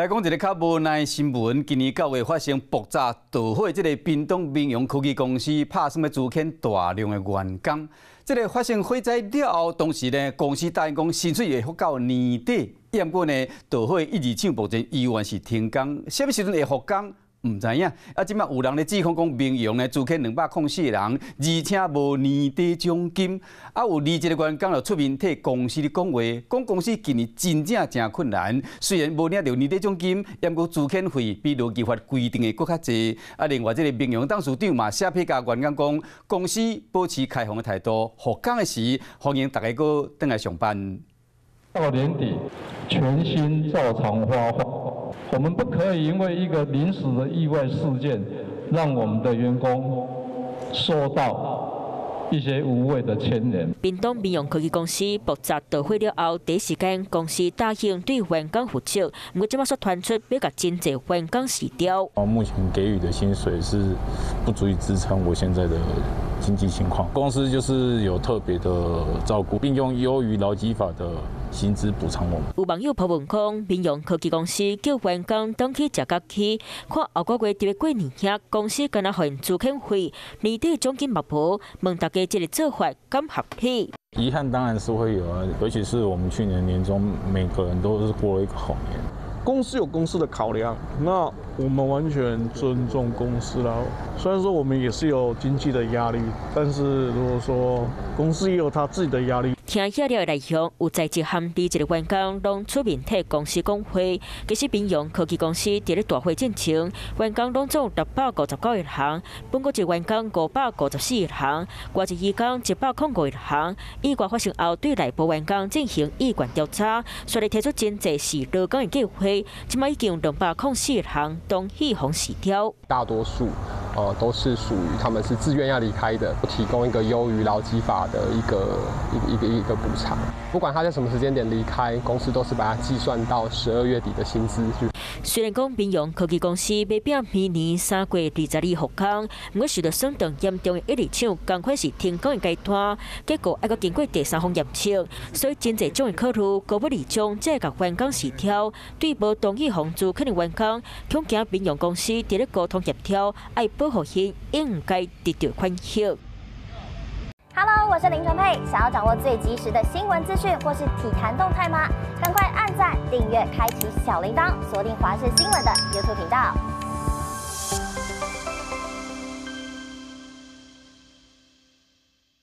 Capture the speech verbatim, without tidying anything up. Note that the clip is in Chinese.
来讲一个较无奈的新闻，今年九月发生爆炸导火，这个屏东明阳科技公司拍算要资遣大量的员工。这个发生火灾了后，当时呢，公司答应讲薪水会付到年底，不过呢，导火一日抢目前依然是停工，什么时阵会复工？ 唔知影，啊！即摆有人咧指控讲明阳咧资遣两百零四个人，而且无年底奖金。啊，有二十个员工就出面替公司咧讲话，讲公司今年真正真困难。虽然无领到年底奖金，也过资遣费比劳基法规定的搁较济。啊，另外即个明阳董事长嘛写批甲员工讲，公司保持开放的态度，复工的时欢迎大家搁倒来上班。 到年底，全新照常发放。我们不可以因为一个临时的意外事件，让我们的员工受到一些无谓的牵连。 屏东明阳科技公司爆炸导火了后，第一时间公司答应对员工负责，不过即马所传出要甲真侪员工辞掉。 目前给予的薪水是不足以支撑我现在的 经济情况，公司就是有特别的照顾，并用优于劳基法的薪资补偿我们。 有网友批文讲，明阳科技公司叫员工当去食假期，看后个月特别过年遐，公司敢若还资遣费，年底奖金嘛无，问大家这个做法敢合理？ 遗憾当然是会有啊，尤其是我们去年年中，每个人都是过了一个好年。 公司有公司的考量，那我们完全尊重公司啦。虽然说我们也是有经济的压力，但是如果说公司也有他自己的压力。 听下了内容，有在职含二十个员工拢出面替公司讲话。其实明阳科技公司伫咧大会进前，员工拢总六百五十九人行，本国一员工五百五十四人行，外籍移工一百零五人行。意外发生后，对内部员工进行意愿调查，所以提出真侪是劳工的计划。即卖已经两百零四人行都弃红辞掉。 大多数呃都是属于他们是自愿要离开的，提供一个优于劳基法的一个一个一个。 一个补偿，不管他在什么时间点离开，公司都是把它计算到十二月底的薪资去。 虽然讲明阳科技公司要拼明年三月二十二复工，不过受到霜冻严重的一日抢，赶快是停工的阶段，结果还阁经过第三方验测，所以真侪种的考虑，高不离中，才会甲员工辞掉。对无同意房租肯定员工，恐惊明阳公司伫咧沟通协调，爱保护因应该得到款项。 Hello， 我是林纯佩。想要掌握最及时的新闻资讯或是体坛动态吗？赶快按赞、订阅、开启小铃铛，锁定华视新闻的 YouTube 频道。